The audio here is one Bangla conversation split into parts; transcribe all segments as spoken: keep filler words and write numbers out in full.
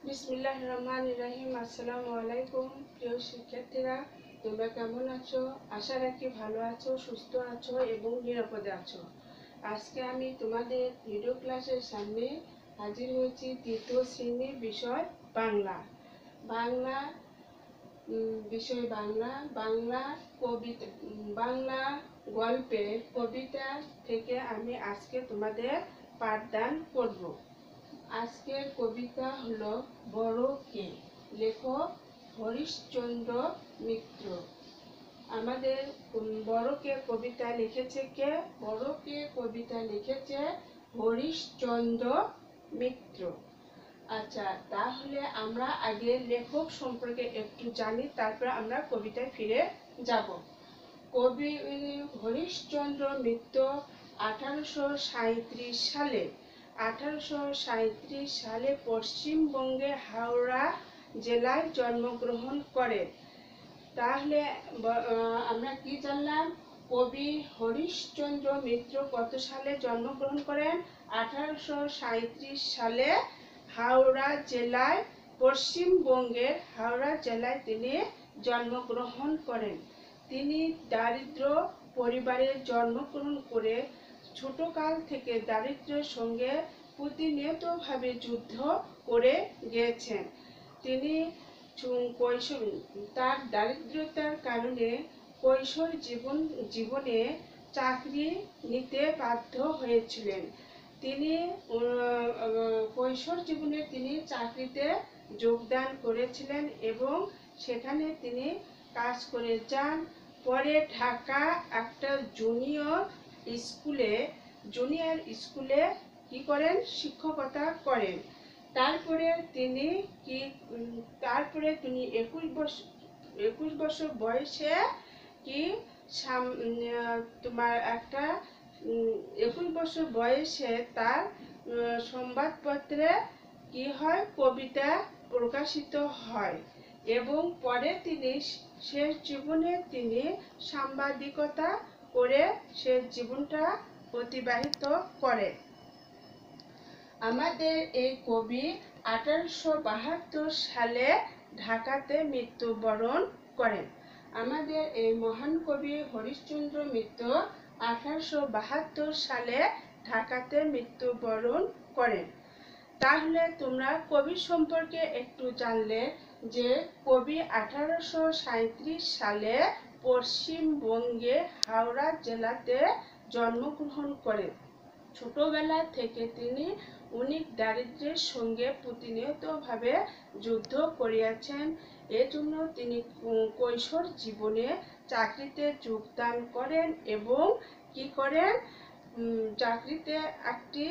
বিসমিল্লাহির রহমানির রহিম। আসসালামু আলাইকুম প্রিয় শিক্ষার্থীরা, তোমরা কেমন আছো? আশা রাখি ভালো আছো, সুস্থ আছো এবং নিরাপদে আছো। আজকে আমি তোমাদের ভিডিও ক্লাসের সামনে হাজির হয়েছি তৃতীয় শ্রেণীর বিষয় বাংলা। বাংলা বিষয় বাংলা বাংলা কবিতা বাংলা গল্পের কবিতা থেকে আমি আজকে তোমাদের পাঠদান করব। আজকের কবিতা হলো বড় কে, লেখক হরিশচন্দ্র মিত্র। আমাদের বড় কে কবিতা লিখেছে কে? বড় কে কবিতা লিখেছে হরিশচন্দ্র মিত্র। আচ্ছা, তাহলে আমরা আগে লেখক সম্পর্কে একটু জানি, তারপর আমরা কবিতায় ফিরে যাব। কবি হরিশচন্দ্র মিত্র আঠারোশো সাঁইত্রিশ সালে আঠারোশো সাঁইত্রিশ সালে পশ্চিমবঙ্গের হাওড়া জেলায় জন্মগ্রহণ করেন। তাহলে আমরা কি জানলাম? কবি হরিশচন্দ্র মিত্র কত সালে জন্মগ্রহণ করেন? আঠারোশো সাঁইত্রিশ সালে হাওড়া জেলায়, পশ্চিমবঙ্গের হাওড়া জেলায় তিনি জন্মগ্রহণ করেন। তিনি দারিদ্র পরিবারে জন্মগ্রহণ করে ছোটকাল থেকে দারিদ্র্যের সঙ্গে প্রতিনিয়তভাবে যুদ্ধ করে গিয়েছেন। তিনি কৈশোর তার দারিদ্রতার কারণে কৈশোর জীবন জীবনে চাকরি নিতে বাধ্য হয়েছিলেন। তিনি কৈশোর জীবনে তিনি চাকরিতে যোগদান করেছিলেন এবং সেখানে তিনি কাজ করে যান। পরে ঢাকা একটা জুনিয়র স্কুলে জুনিয়র স্কুলে কি করেন? শিক্ষকতা করেন। তারপরে তিনি কি তারপরে তিনি একুশ বছর একুশ বছর বয়সে কি তোমার একটা একুশ বছর বয়সে তার সংবাদপত্রে কি হয়? কবিতা প্রকাশিত হয় এবং পরে তিনি শেষ জীবনে তিনি সাংবাদিকতা করে শেষ জীবনটা অতিবাহিত করে। আমাদের এই কবি আঠারোশো বাহাত্তর সালে ঢাকাতে মৃত্যুবরণ করেন। আমাদের এই মহান কবি হরিশচন্দ্র মিত্র আঠারোশো বাহাত্তর সালে ঢাকাতে মৃত্যুবরণ করেন। তাহলে তোমরা কবি সম্পর্কে একটু জানলে যে কবি আঠারোশো সাঁইত্রিশ সালে পশ্চিমবঙ্গে হাওড়া জেলাতে জন্মগ্রহণ করেন। ছোটবেলা থেকে তিনি অনেক দারিদ্র্যের সঙ্গে প্রতিনিয়তভাবে যুদ্ধ করিয়াছেন। এজন্য তিনি কৈশোর জীবনে চাকরিতে যোগদান করেন এবং কি করেন? চাকরিতে একটি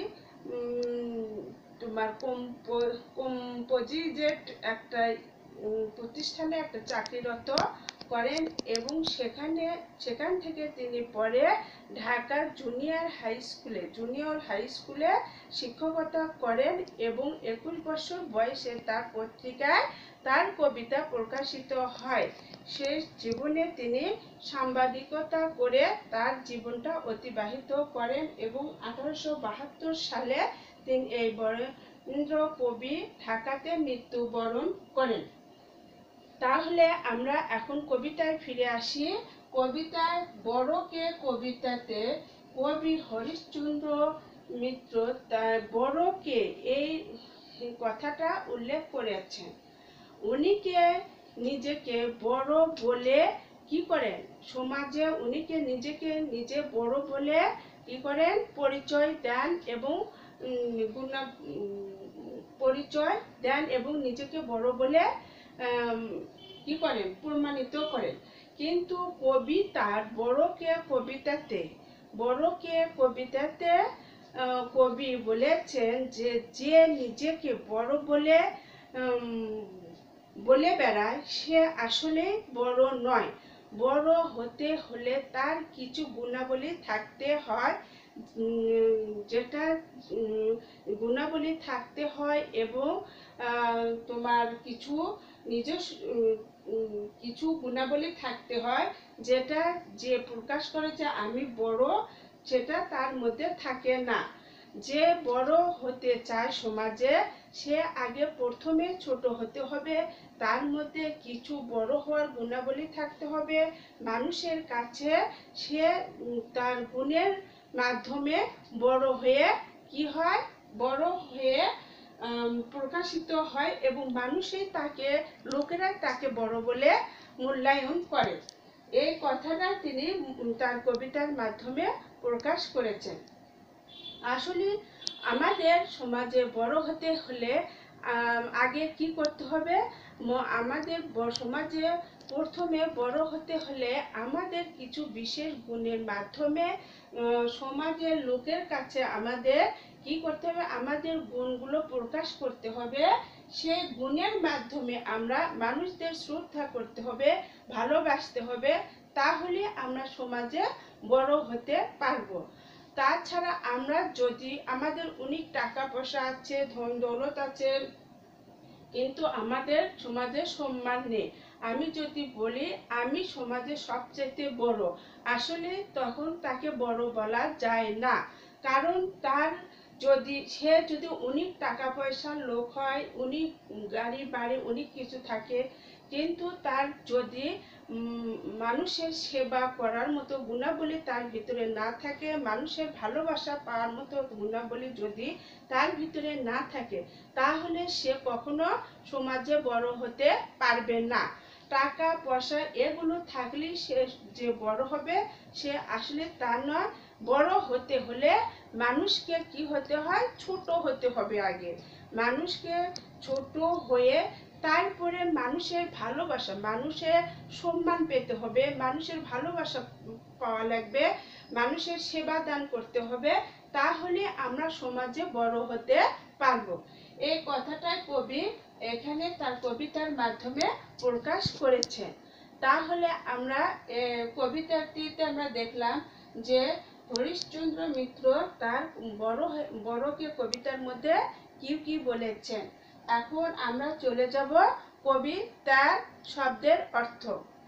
তোমার কম্পোজিট একটা প্রতিষ্ঠানে একটা চাকরিরত করেন এবং সেখানে সেখান থেকে তিনি পরে ঢাকা জুনিয়র হাই স্কুলে জুনিয়র হাই স্কুলে শিক্ষকতা করেন এবং একুশ বছর বয়সে তার পত্রিকায় তার কবিতা প্রকাশিত হয়। শেষ জীবনে তিনি সাংবাদিকতা করে তার জীবনটা অতিবাহিত করেন এবং আঠারোশো বাহাত্তর সালে তিনি এই বরেন্দ্র কবি ঢাকাতে মৃত্যুবরণ করেন। তাহলে আমরা এখন কবিতায় ফিরে আসি। কবিতায় বড় কে কবিতাতে কবি হরিশচন্দ্র মিত্র তার বড় কে এই কথাটা উল্লেখ করেছেন। উনিকে নিজেকে বড় বলে কি করেন? সমাজে উনিকে নিজেকে নিজে বড় বলে কি করেন? পরিচয় দেন এবং গুণ পরিচয় দেন এবং নিজেকে বড় বলে কি করেন? প্রমাণিত করেন। কিন্তু কবি তার বড় কে কবিতাতে বড় কে কবিতাতে কবি বলেছেন যে যে নিজেকে বড় বলে বলে বেড়ায় সে আসলে বড় নয়। বড় হতে হলে তার কিছু গুণাবলী থাকতে হয়, যেটা গুণাবলী থাকতে হয় এবং তোমার কিছু নিজস্ব কিছু গুণাবলী থাকতে হয় যেটা যে প্রকাশ করে যে আমি বড়, সেটা তার মধ্যে থাকে না। যে বড় হতে চায় সমাজে সে আগে প্রথমে ছোট হতে হবে, তার মধ্যে কিছু বড় হওয়ার গুণাবলী থাকতে হবে, মানুষের কাছে সে তার গুণের মাধ্যমে বড় হয়ে কি হয়, বড় হয়ে প্রকাশিত হয় এবং মানুষই তাকে, লোকেরা তাকে বড় বলে মূল্যায়ন করে। এই কথাটা তিনি তার কবিতার মাধ্যমে প্রকাশ করেছেন। আসলে আমাদের সমাজে বড় হতে হলে আগে কি করতে হবে, আমাদের সমাজে প্রথমে বড় হতে হলে আমাদের কিছু বিশেষ গুণের মাধ্যমে সমাজের লোকের কাছে আমাদের কি করতে হবে, আমাদের গুণগুলো প্রকাশ করতে হবে। সেই গুণের মাধ্যমে আমরা মানুষদের শ্রদ্ধা করতে হবে, ভালোবাসতে হবে, তাহলে আমরা সমাজে বড় হতে পারবো। তাছাড়া আমরা যদি আমাদের অনেক টাকা পয়সা আছে, ধন দৌলত আছে, কিন্তু আমাদের সমাজে সম্মান নেই, আমি যদি বলি আমি সমাজে সবচেয়ে বড়, আসলে তখন তাকে বড় বলা যায় না। কারণ তার যদি সে যদি অনেক টাকা পয়সার লোক হয়, অনেক গাড়ি বাড়ি অনেক কিছু থাকে, কিন্তু তার যদি মানুষের সেবা করার মতো গুণাবলী তার ভিতরে না থাকে, মানুষের ভালোবাসা পাওয়ার মতো গুণাবলী যদি তার ভিতরে না থাকে, তাহলে সে কখনো সমাজে বড় হতে পারবে না। টাকা পয়সা এগুলো থাকলেই সে যে বড় হবে, সে আসলে তা নয়। বড় হতে হলে মানুষকে কি হতে হয়, ছোট হতে হবে। আগে মানুষকে ছোট হয়ে তারপরে মানুষের ভালোবাসা, মানুষের সম্মান পেতে হবে, মানুষের ভালোবাসা পাওয়া লাগবে, মানুষের সেবা দান করতে হবে, তাহলে আমরা সমাজে বড় হতে পারবো। এই কথাটাই কবি এখানে তার কবিতার মাধ্যমে প্রকাশ করেছেন। তাহলে আমরা কবিতাটিতে আমরা দেখলাম যে হরিশ্চন্দ্র মিত্র তার বড় বড়কে কবিতার মধ্যে কি কি বলেছেন। এখন আমরা চলে যাব কবি তার শব্দের অর্থ।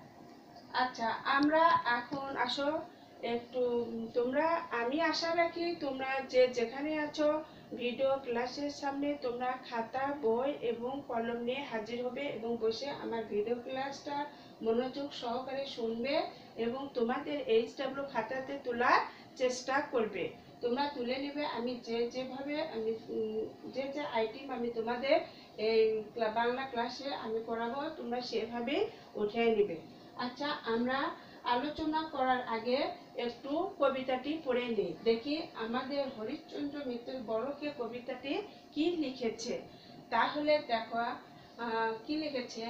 আচ্ছা, আমরা এখন আসো একটু, তোমরা, আমি আশা রাখি তোমরা যে যেখানে আছো ভিডিও ক্লাসের সামনে তোমরা খাতা বই এবং কলম নিয়ে হাজির হবে এবং বসে আমার ভিডিও ক্লাসটা মনোযোগ সহকারে শুনবে এবং তোমাদের এইচ ডাব্লিউ খাতাতে তোলার চেষ্টা করবে। তোমরা তুলে নেবে, আমি যে যেভাবে আমি যে যে আইটেম আমি তোমাদের এই বাংলা ক্লাসে আমি পড়াবো তোমরা সেভাবে উঠিয়ে নেবে। আচ্ছা, আমরা আলোচনা করার আগে একটু কবিতাটি পড়ে নিই, দেখি আমাদের হরিশ্চন্দ্র মিত্র বড়কে কবিতাটি কি লিখেছে। তাহলে দেখো কি লিখেছে,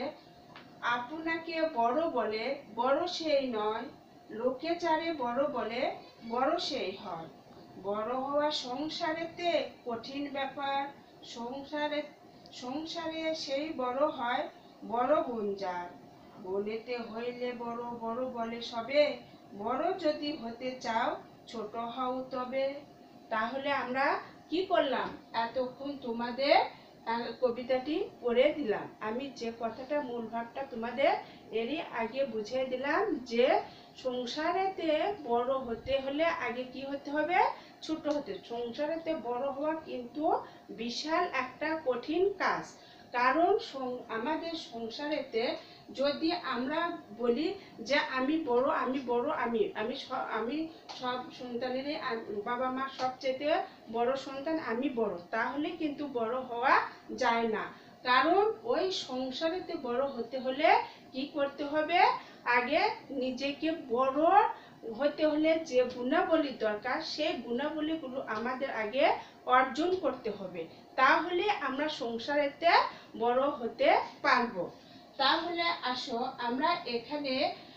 আপনাকে বড় বলে বড় সেই নয়, লোকে যারে বড় বলে বড় সেই হয়। বড় হওয়া সংসারেতে কঠিন ব্যাপার, সংসারে সংসারে সেই বড় হয় বড় গুণ যার। বলেতে হইলে বড় বড় বলে সবে, বড় যদি হতে চাও ছোট হও তবে। তাহলে আমরা কি করলাম, এতক্ষণ তোমাদের কবিতাটি পড়ে দিলাম। আমি যে কথাটা মূল ভাবটা তোমাদের এরই আগে বুঝিয়ে দিলাম যে সংসারেতে বড় হতে হলে আগে কি হতে হবে, ছোট হতে। সংসারেতে বড় হওয়া কিন্তু বিশাল একটা কঠিন কাজ। কারণ আমাদের সংসারেতে যদি আমরা বলি যে আমি বড় আমি বড় আমি আমি আমি সব সন্তানেরই বাবা মা সবচেয়ে বড় সন্তান, আমি বড়, তাহলে কিন্তু বড় হওয়া যায় না। কারণ ওই সংসারেতে বড় হতে হলে কি করতে হবে, আগে নিজেকে বড় হতে হলে যে গুণাবলী দরকার সেই গুণাবলীগুলো আমাদের আগে অর্জন করতে হবে, তাহলে আমরা সংসারেতে বড় হতে পারবো। তাহলে আসো আমরা এখানে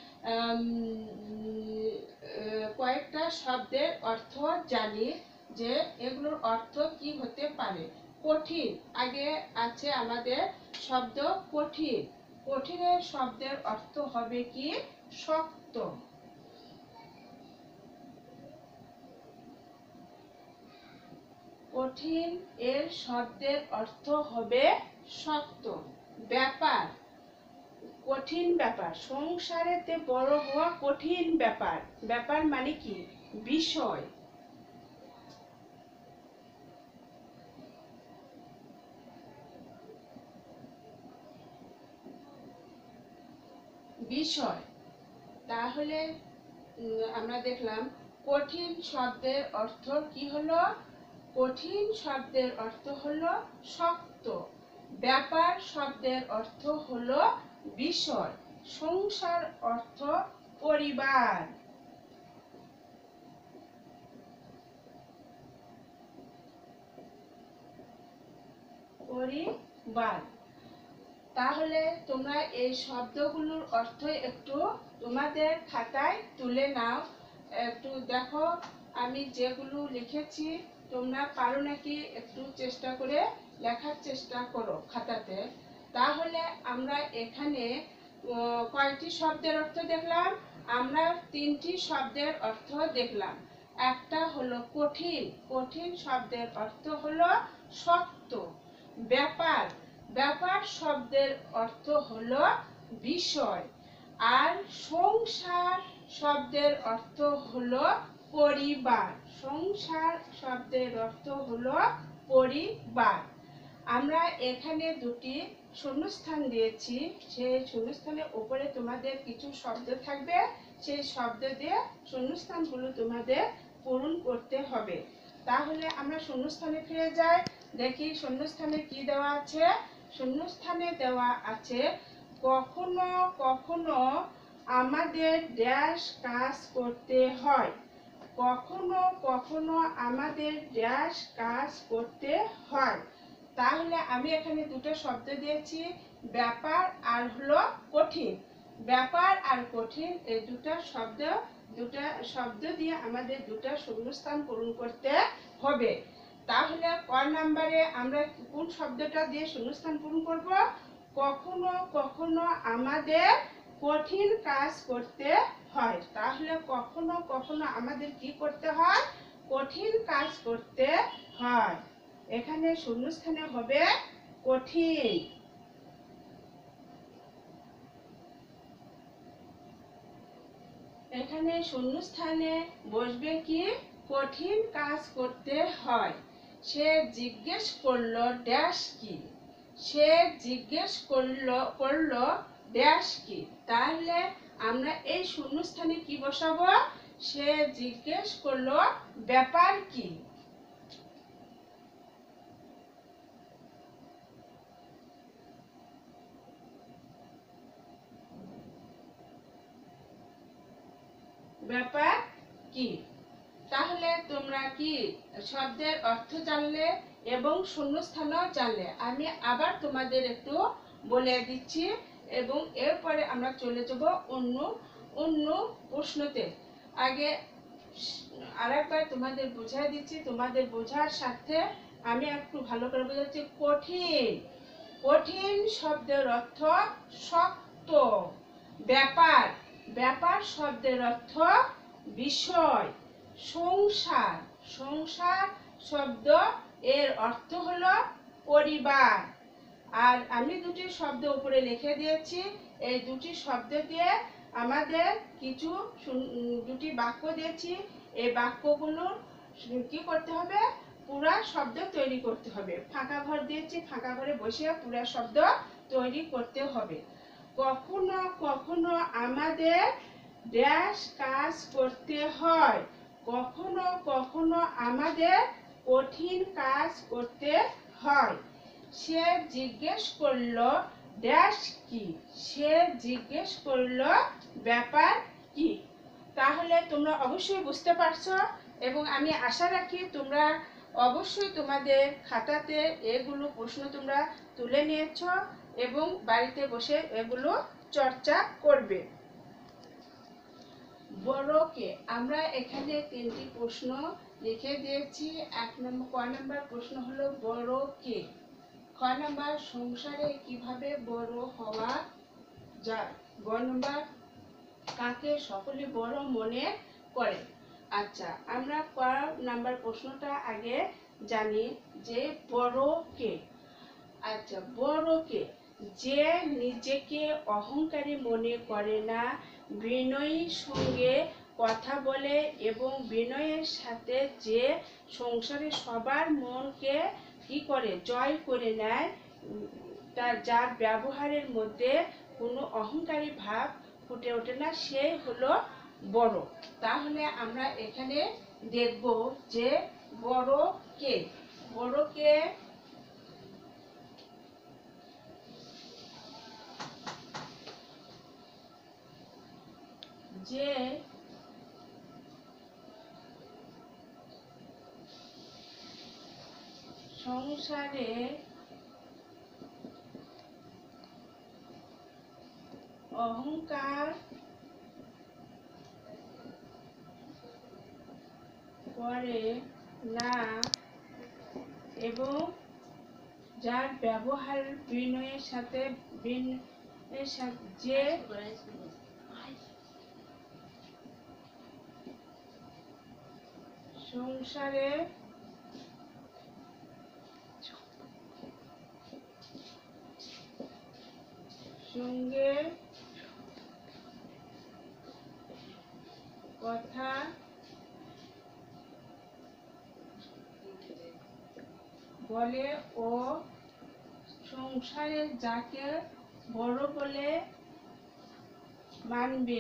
কয়েকটা শব্দের অর্থ জানি যে এগুলোর অর্থ কি হতে পারে। কঠিন, আগে আছে আমাদের শব্দ কঠিন। কঠিনের শব্দের অর্থ হবে কি, শক্ত। কঠিন এর শব্দের অর্থ হবে শক্ত। ব্যাপার, কঠিন ব্যাপার, সংসারেতে বড় হওয়া কঠিন ব্যাপার। ব্যাপার মানে কি, বিষয়। বিষয়। তাহলে আমরা দেখলাম কঠিন শব্দের অর্থ কি হলো? কঠিন শব্দের অর্থ হলো শক্ত। ব্যাপার শব্দের অর্থ হলো বিষয়। সংসার অর্থ পরিবার। পরিবার। তাহলে তোমরা এই শব্দগুলোর অর্থ একটু তোমাদের খাতায় তুলে নাও। একটু দেখো আমি যেগুলো লিখেছি তোমরা পারো নাকি একটু চেষ্টা করে লেখার চেষ্টা করো খাতাতে। তাহলে আমরা এখানে কয়টি শব্দের অর্থ দেখলাম? আমরা তিনটি শব্দের অর্থ দেখলাম। একটা হলো কঠিন। কঠিন শব্দের অর্থ হলো শক্ত। ব্যাপার। ব্যাপার শব্দের অর্থ হলো বিষয়। আর সংসার শব্দের অর্থ হলো পরিবার। সংসার শব্দের অর্থ হলো পরিবার। আমরা এখানে দুটি শূন্যস্থান দিয়েছি। সেই শূন্যস্থানের উপরে তোমাদের কিছু শব্দ থাকবে। সেই শব্দ দিয়ে শূন্যস্থানগুলো তোমাদের পূরণ করতে হবে। তাহলে আমরা শূন্যস্থানে ফিরে যাই। দেখি শূন্যস্থানে কি দেওয়া আছে। শূন্যস্থানে দেওয়া আছে কখনো কখনো আমাদের ড্যাশ কাজ করতে হয়। কখনো কখনো আমাদের ড্যাশ কাজ করতে হয়। তাহলে আমি এখানে দুটো শব্দ দিয়েছি, ব্যাপার আর হলো কঠিন। ব্যাপার আর কঠিন এই দুটো শব্দ দুটো শব্দ দিয়ে আমাদের দুটো শূন্যস্থান পূরণ করতে হবে। তাহলে ক নম্বরে আমরা কোন শব্দটা দিয়ে শূন্যস্থান পূরণ করব? কখনো কখনো আমাদের কঠিন কাজ করতে হয়। তাহলে কখনো কখনো আমাদের কি করতে হয়? কঠিন কাজ করতে হয়। এখানে শূন্যস্থানে হবে কঠিন। এখানে শূন্যস্থানে বসবে কি? কঠিন কাজ করতে হয়। সে জিজ্ঞেস করলো ড্যাশ কি? সে জিজ্ঞেস করলো করলো ড্যাশ কি? তাহলে আমরা এই শূন্যস্থানে কি বসাবো? সে জিজ্ঞেস করলো ব্যাপার কি? ব্যাপার কি? তাহলে তোমরা কি শব্দের অর্থ জানলে এবং শূন্যস্থানও জানলে। আমি আবার তোমাদের একটু বলে দিচ্ছি এবং এরপরে আমরা চলে যাব অন্য অন্য প্রশ্নতে। আগে আরেকবার তোমাদের বুঝিয়ে দিচ্ছি, তোমাদের বোঝার সাথে আমি একটু ভালো করে বোঝাচ্ছি। কঠিন। কঠিন শব্দের অর্থ শক্ত। ব্যাপার। ব্যাপার শব্দের অর্থ বিষয়। সংসার। সংসার শব্দ এর অর্থ হলো পরিবার। আর আমি দুটি শব্দ উপরে লিখে দিয়েছি। এই দুটি শব্দ দিয়ে আমাদের কিছু দুটি বাক্য দিয়েছি। এই বাক্যগুলো কি করতে হবে? পুরা শব্দ তৈরি করতে হবে। ফাঁকা ঘর দিয়েছি, ফাঁকা ঘরে বসে পুরা শব্দ তৈরি করতে হবে। কখনো কখনো আমাদের ড্যাশ কাজ করতে হয়। কখনো কখনো আমাদের কঠিন কাজ করতে হয়। সে জিজ্ঞেস করলো ড্যাশ কি? সে জিজ্ঞেস করলো ব্যাপার কি? তাহলে তোমরা অবশ্যই বুঝতে পারছো এবং আমি আশা রাখি তোমরা অবশ্যই তোমাদের খাতাতে এগুলো প্রশ্ন তোমরা তুলে নিয়েছো এবং বাড়িতে বসে এগুলো চর্চা করবে। বড়কে আমরা এখানে তিনটি প্রশ্ন লিখে দিয়েছি। এক নম্বর ক নম্বর প্রশ্ন হলো বড় কে? খ নম্বর সংসারে কিভাবে বড় হওয়া যায়? গ নম্বর কাকে সকলে বড় মনে করে? আচ্ছা, আমরা ক নাম্বার প্রশ্নটা আগে জানি যে বড় কে। আচ্ছা, বড় কে? যে নিজেকে অহংকারী মনে করে না, বিনয়ীর সঙ্গে কথা বলে এবং বিনয়ের সাথে যে সংসারে সবার মনকে কি করে জয় করে নেয়, তার যার ব্যবহারের মধ্যে কোনো অহংকারী ভাব ফুটে ওঠে না, সেই হলো বড়। তাহলে আমরা এখানে দেখব যে বড় কে। বড় কে যে সংসারে অহংকার করে না এবং যার ব্যবহার বিনয়ের সাথে বিনয়ের সাথে যে সংসারে সঙ্গে কথা বলে ও সংসারে যাকে বড় বলে মানবে,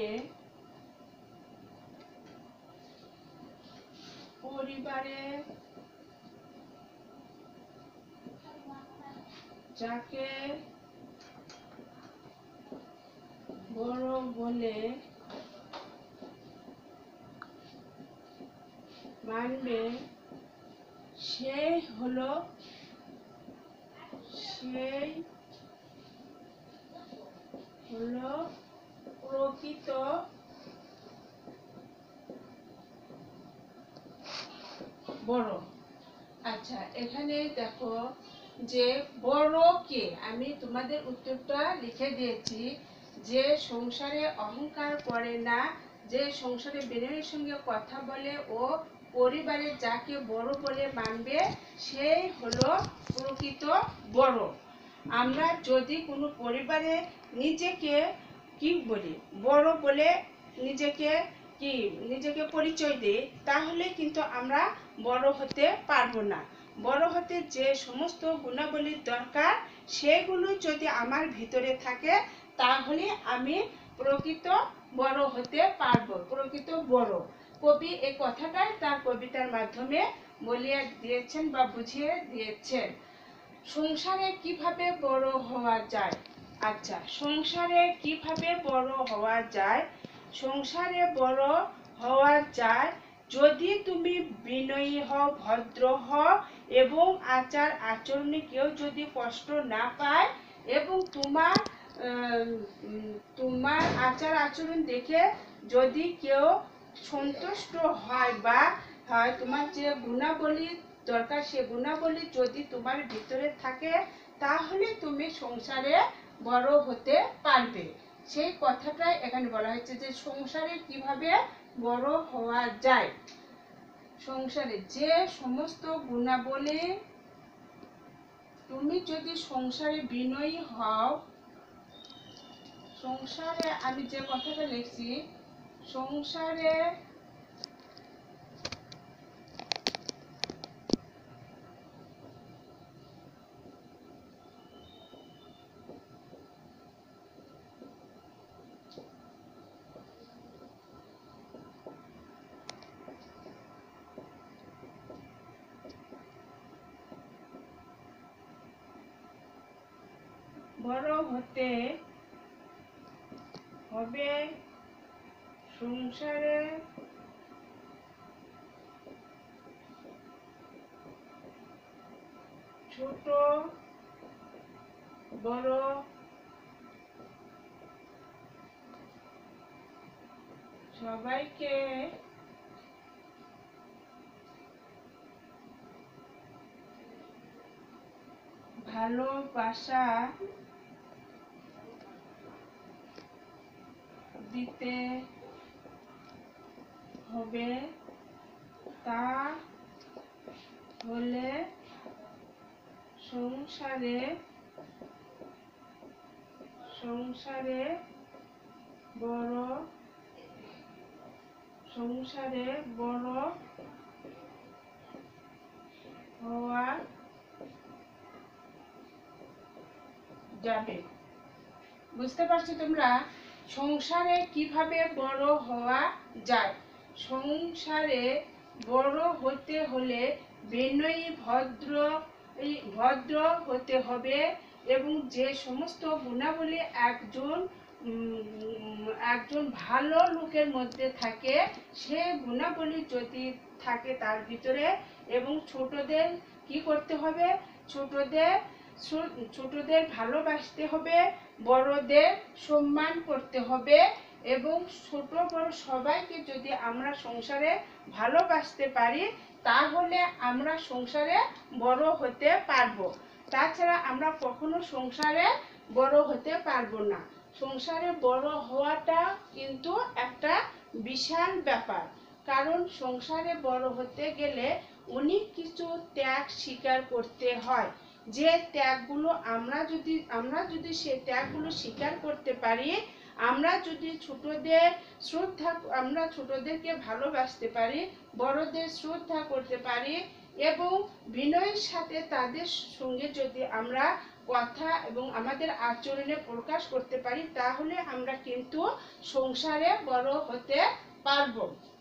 পরিবারে যাকে বড় বলে মানবে, সেই হলো সেই হলো প্রকৃত বড়। আচ্ছা, এখানে দেখো যে বড় কে, আমি তোমাদের উত্তরটা লিখে দিয়েছি। যে সংসারে অহংকার করে না, যে সংসারে বিনয়ের সঙ্গে কথা বলে ও পরিবারে যাকে বড় বলে মানবে, সেই হলো প্রকৃত বড়। আমরা যদি কোনো পরিবারে নিজেকে কি বলি, বড় বলে নিজেকে কি নিজেকে পরিচয় দিই, তাহলে কিন্তু আমরা বড় হতে পারবো না। বড় হতে যে সমস্ত গুণাবলীর দরকার, সেগুলো যদি আমার ভিতরে থাকে, তাহলে আমি প্রকৃত বড় হতে পারবো, প্রকৃত বড়। কবি এই কথাটাই তার কবিতার মাধ্যমে বলিয়ে দিয়েছেন বা বুঝিয়ে দিয়েছেন। সংসারে কিভাবে বড় হওয়া যায়? আচ্ছা, সংসারে কিভাবে বড় হওয়া যায়? সংসারে বড় হওয়া যায় যদি তুমি বিনয়ী হও, ভদ্র হও এবং আচার আচরণে কেউ যদি কষ্ট না পায় এবং তোমার তোমার আচার আচরণ দেখে যদি কেউ সন্তুষ্ট হয় বা হয়, তোমার যে গুণাবলী দরকার সে গুণাবলী যদি তোমার ভিতরে থাকে, তাহলে তুমি সংসারে বড় হতে পারবে। সেই কথাটাই এখানে বলা হয়েছে যে সংসারে কিভাবে বড় হওয়া যায়। সংসারে যে সমস্ত গুণাবলী, তুমি যদি সংসারে বিনয়ী হও, সংসারে আমি যে কথাটা লিখছি, সংসারে বড় হতে হবে, সংসারে ছোট বড় সবাইকে ভালোবাসা দিতে হবে, তা হলে সংসারে সংসারে বড় সংসারে বড় হওয়া যাবে। বুঝতে পারছো তোমরা? সংসারে কিভাবে বড় হওয়া যায়। সংসারে বড় হতে হলে বিনয়ী ভদ্র ভদ্র হতে হবে এবং যে সমস্ত গুণাবলী একজন একজন ভালো লোকের মধ্যে থাকে সে গুণাবলী যদি থাকে তার ভিতরে, এবং ছোটদের কি করতে হবে, ছোটদের ছোটদের ভালোবাসতে হবে, বড়দের সম্মান করতে হবে, এবং ছোট বড় সবাইকে যদি আমরা সংসারে ভালোবাসতে পারি তাহলে আমরা সংসারে বড় হতে পারবো। তাছাড়া আমরা কখনো সংসারে বড় হতে পারবো না। সংসারে বড় হওয়াটা কিন্তু একটা বিশাল ব্যাপার, কারণ সংসারে বড় হতে গেলে অনেক কিছু ত্যাগ স্বীকার করতে হয়। যে ত্যাগগুলো আমরা যদি আমরা যদি সে ত্যাগগুলো স্বীকার করতে পারি, আমরা যদি ছোটদের শ্রদ্ধা আমরা ছোটদেরকে ভালোবাসতে পারি, বড়দের শ্রদ্ধা করতে পারি এবং বিনয়ের সাথে তাদের সঙ্গে যদি আমরা কথা এবং আমাদের আচরণে প্রকাশ করতে পারি তাহলে আমরা কিন্তু সংসারে বড় হতে পারব।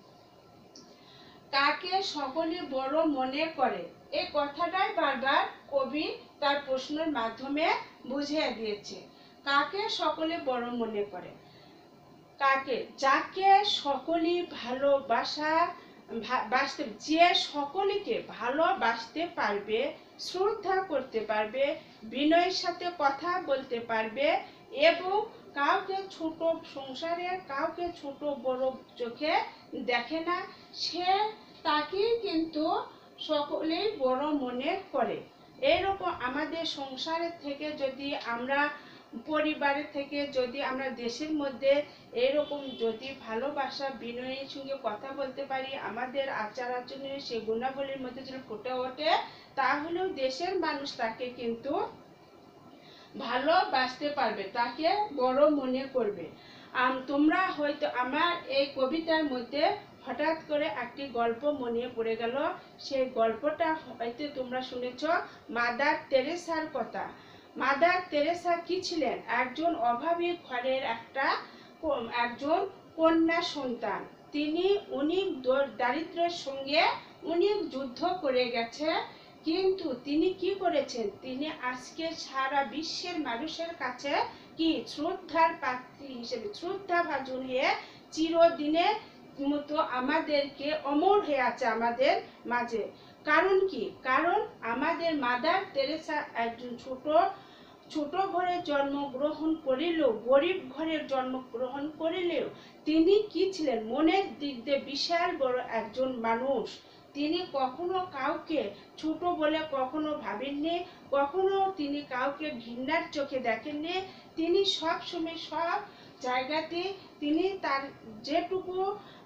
কাকে সকলে বড় মনে করে, এই কথাটাই বারবার কবি তার প্রশ্নের মাধ্যমে বুঝিয়ে দিয়েছে। কাকে সকলে বড় মনে করে, কাকে, যাকে সকলেই ভালোবাসা বাসতে যে সকলকে ভালোবাসতে পারবে, শ্রদ্ধা করতে পারবে, বিনয়ের সাথে কথা বলতে পারবে এবং কাউকে ছোট সংসারে কাউকে ছোট বড় চোখে দেখে না, সে তাকে কিন্তু সকলেই বড় মনে করে। এইরকম আমাদের সংসারের থেকে যদি আমরা পরিবারের থেকে যদি আমরা দেশের মধ্যে এরকম যদি ভালোবাসা বিনয়ের সঙ্গে কথা বলতে পারি, আমাদের আচার আচরণের সে গুণাবলীর মধ্যে যদি ফুটে ওঠে তাহলেও দেশের মানুষ তাকে কিন্তু ভালোবাসতে পারবে, তাকে বড় মনে করবে। তোমরা হয়তো আমার এই কবিতার মধ্যে হঠাৎ করে একটি গল্প মনে পড়ে গেল। সেই গল্পটা হয়তো তোমরা শুনেছ, মাদার তেরেসার কথা। মাদার তেরেসা কি ছিলেন? একজন অভাবী ঘরের একটা একজন কন্যা সন্তান। তিনি অনেক দারিদ্র্যের সঙ্গে অনেক যুদ্ধ করে গেছে, কিন্তু তিনি কি করেছেন, তিনি আজকে সারা বিশ্বের মানুষের কাছে কি শ্রদ্ধার পাত্রী হিসেবে শ্রদ্ধা ভাজন হয়ে চিরদিনের মতো আমাদেরকে অমর হয়ে আছে আমাদের মাঝে। কারণ কি? কারণ আমাদের মাদার তেরেসা একজন ছোট ছোট ঘরে জন্মগ্রহণ করিলেও, গরিব ঘরে জন্মগ্রহণ করিলেও তিনি কি ছিলেন, মনের দিক দিয়ে বিশাল বড় একজন মানুষ। তিনি কখনো কাউকে ছোট বলে কখনো ভাবেননি, কখনো তিনি কাউকে ঘৃণার চোখে দেখেননি। তিনি সব সময় সব জায়গাতে তিনি তার যেটুকু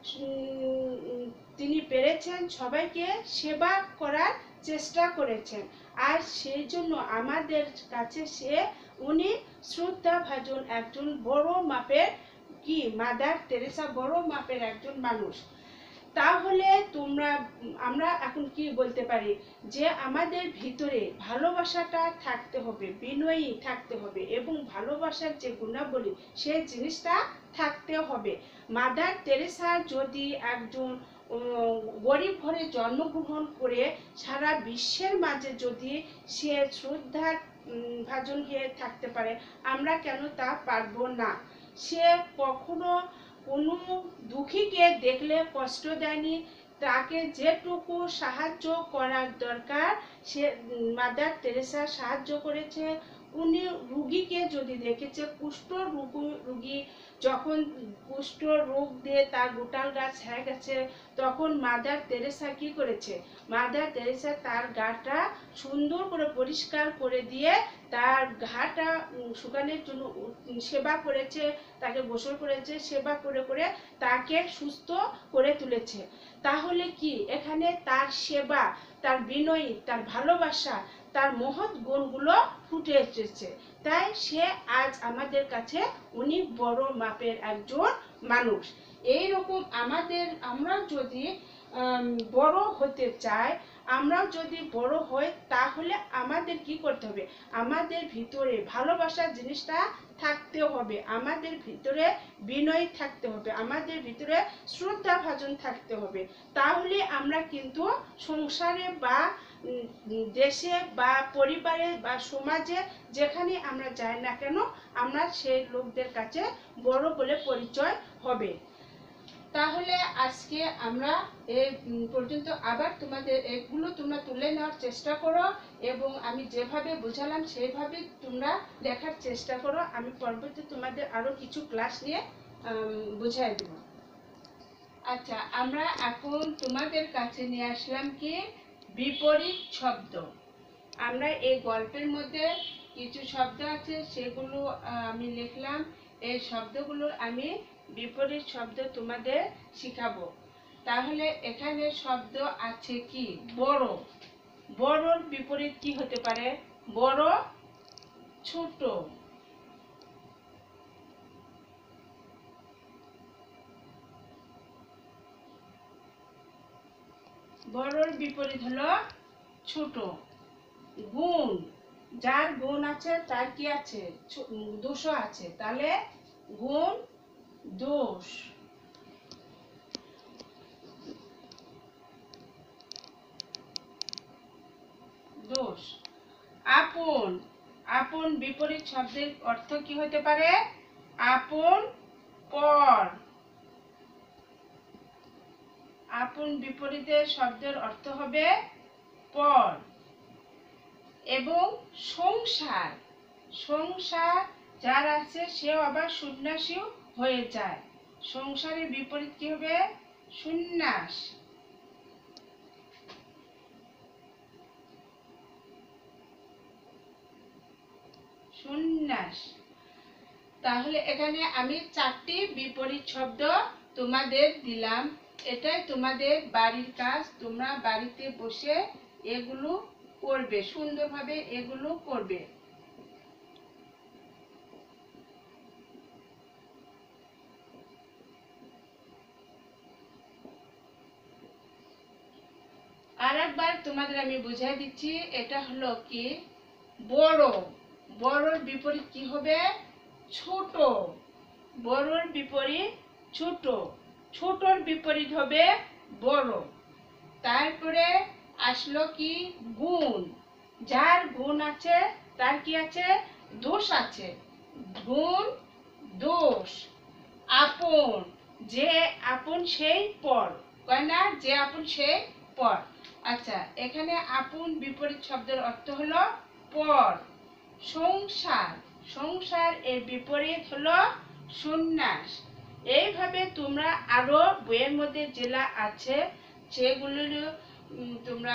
তিনি পেরেছেন সবাইকে সেবা করার চেষ্টা করেছেন। আর সেই জন্য আমাদের কাছে সে উনি শ্রদ্ধা ভাজন একজন বড় মাপের কি মাদার তেরেসা বড় মাপের একজন মানুষ। তাহলে তোমরা আমরা এখন কি বলতে পারি যে আমাদের ভিতরে ভালোবাসাটা থাকতে হবে, বিনয়ী থাকতে হবে এবং ভালোবাসার যে গুণাবলী সেই জিনিসটা থাকতে হবে। মাদার তেরেসা যদি একজন গরিব ঘরে জন্মগ্রহণ করে সারা বিশ্বের মাঝে যদি সে শ্রদ্ধার ভাজন হয়ে থাকতে পারে, আমরা কেন তা পারবো না? সে কখনো কোনো দুঃখীকে দেখলে কষ্ট দেয়নি, তাকে যেটুকু সাহায্য করার দরকার সে মাদার তেরেসা সাহায্য করেছে। উনি রুগীকে যদি দেখেছে, কুষ্ঠ রুগী যখন কুষ্ঠ রোগ দিয়ে তার গোটাল গাছ হয়ে গেছে, তখন মাদার তেরেসা কি করেছে, মাদার তেরেসা তার গাটা সুন্দর করে পরিষ্কার করে দিয়ে তার ঘাটা শুকানোর জন্য সেবা করেছে, তাকে গোসল করেছে, সেবা করে করে তাকে সুস্থ করে তুলেছে। তাহলে কি এখানে তার সেবা, তার বিনয়ী, তার ভালোবাসা, তার মহৎ গুণগুলো ফুটে এসেছে। তাই সে আজ আমাদের কাছে উনি বড় মাপের একজন মানুষ। এই রকম আমাদের আমরা যদি বড় হতে চাই, আমরাও যদি বড় হই তাহলে আমাদের কি করতে হবে, আমাদের ভিতরে ভালোবাসার জিনিসটা থাকতে হবে, আমাদের ভিতরে বিনয় থাকতে হবে, আমাদের ভিতরে শ্রদ্ধা ভাজন থাকতে হবে। তাহলে আমরা কিন্তু সংসারে বা দেশে বা পরিবারে বা সমাজে যেখানে আমরা যাই না কেন আমরা সেই লোকদের কাছে বড় বলে পরিচয় হবে। তাহলে আজকে আমরা এই পর্যন্ত, আবার তোমাদের এগুলো তোমরা তুলে নেওয়ার চেষ্টা করো এবং আমি যেভাবে বোঝালাম সেইভাবে তোমরা দেখার চেষ্টা করো। আমি পরবর্তী তোমাদের আরো কিছু ক্লাস নিয়ে বুঝাই দেব। আচ্ছা, আমরা এখন তোমাদের কাছে নিয়ে আসলাম কি বিপরীত শব্দ। আমরা এই গল্পের মধ্যে কিছু শব্দ আছে সেগুলো আমি লিখলাম, এই শব্দগুলো আমি বিপরীত শব্দ তোমাদের শিখাবো। তাহলে এখানে শব্দ আছে কি বড়, বড়র বিপরীত কি হতে পারে, বড় ছোট, বড়র বিপরীত হলো ছোট। গুণ, যার গুণ আছে তার কি আছে, দোষও আছে, তাহলে গুণ দোষ। দোষ। আপন, আপন বিপরীত শব্দের অর্থ কি হতে পারে, আপন পর। আপন বিপরীতের শব্দের অর্থ হবে পর। এবং সংসার, সংসার যার আছে সেও আবার সন্ন্যাসীও হয়ে যায়। সংসারের বিপরীত কি হবে, সন্ন্যাস। সন্ন্যাস। তাহলে এখানে আমি চারটি বিপরীত শব্দ তোমাদের দিলাম, এটাই তোমাদের বাড়ির কাজ। তোমরা বাড়িতে বসে এগুলো করবে, সুন্দরভাবে এগুলো করবে। আর একবার তোমাদের আমি বুঝাই দিচ্ছি, এটা হলো কি বড়, বড়র বিপরীত কি হবে, ছোট। বড়র বিপরীত ছোট, ছোটর বিপরীত হবে বড়। তারপরে আসলো কি গুণ, যার গুণ আছে তার কি আছে, দোষ আছে, গুণ দোষ। আপন, যে আপন সেই পর, কয় না যে আপন সেই পর। আচ্ছা, এখানে আপন বিপরীত শব্দের অর্থ হলো পর। সংসার, সংসার এর বিপরীত হলো সন্ন্যাস। এইভাবে তোমরা আরো বইয়ের মধ্যে যেটা আছে সেগুলো তোমরা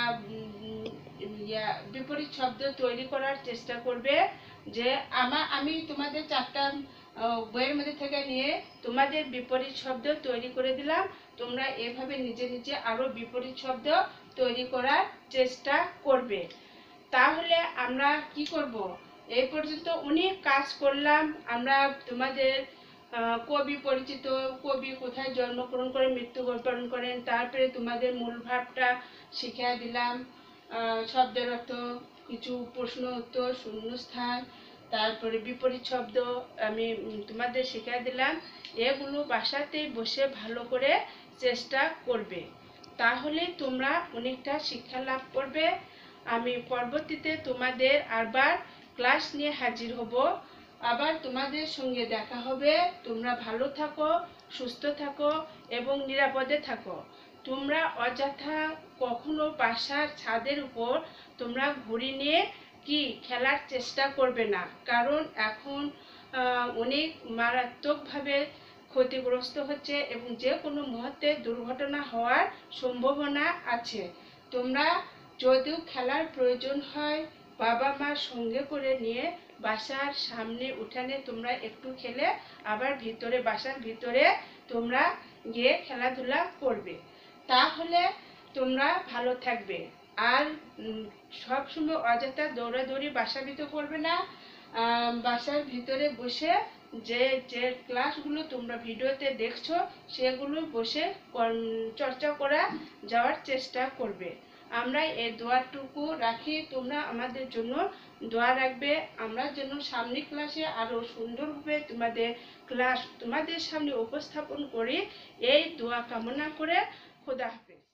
বিপরীত শব্দ তৈরি করার চেষ্টা করবে। যে আমার আমি তোমাদের চারটা বইয়ের মধ্যে থেকে নিয়ে তোমাদের বিপরীত শব্দ তৈরি করে দিলাম। তোমরা এভাবে নিজে নিজে আরো বিপরীত শব্দ তৈরি করার চেষ্টা করবে। তাহলে আমরা কি করব, এই পর্যন্ত অনেক কাজ করলাম। আমরা তোমাদের কবি পরিচিত, কবি কোথায় জন্মগ্রহণ করে মৃত্যুবরণ করেন, তারপরে তোমাদের মূল ভাবটা শিখিয়ে দিলাম, শব্দের অর্থ, কিছু প্রশ্ন উত্তর, শূন্যস্থান, তারপরে বিপরীত শব্দ আমি তোমাদের শিখিয়ে দিলাম। এগুলো বাসাতে বসে ভালো করে চেষ্টা করবে, তাহলে তোমরা অনেকটা শিক্ষা লাভ করবে। আমি পরবর্তীতে তোমাদের আবার ক্লাস নিয়ে হাজির হব, আবার তোমাদের সঙ্গে দেখা হবে। তোমরা ভালো থাকো, সুস্থ থাকো এবং নিরাপদে থাকো। তোমরা অযথা কখনো বাসার ছাদের উপর তোমরা ঘুড়ি নিয়ে কি খেলার চেষ্টা করবে না, কারণ এখন অনেক মারাত্মকভাবে ক্ষতিগ্রস্ত হচ্ছে এবং যে কোনো মুহূর্তে দুর্ঘটনা হওয়ার সম্ভাবনা আছে। তোমরা যদিও খেলার প্রয়োজন হয় বাবা মার সঙ্গে করে নিয়ে বাসার সামনে উঠানে তোমরা একটু খেলে আবার ভিতরে বাসার ভিতরে তোমরা গিয়ে খেলাধুলা করবে, তাহলে তোমরা ভালো থাকবে। আর সবসময় অযথা দৌড়াদৌড়ি বাসার ভিতরে করবে না। বাসার ভিতরে বসে যে যে ক্লাসগুলো তোমরা ভিডিওতে দেখছো সেগুলো বসে চর্চা করা যাওয়ার চেষ্টা করবে। আমরা এই দোয়াটুকু রাখি, তোমরা আমাদের জন্য দোয়া রাখবে, আমরা যেন সামনের ক্লাসে আরো সুন্দরভাবে তোমাদের ক্লাস তোমাদের সামনে উপস্থাপন করি, এই দোয়া কামনা করে খোদা হাফেজ।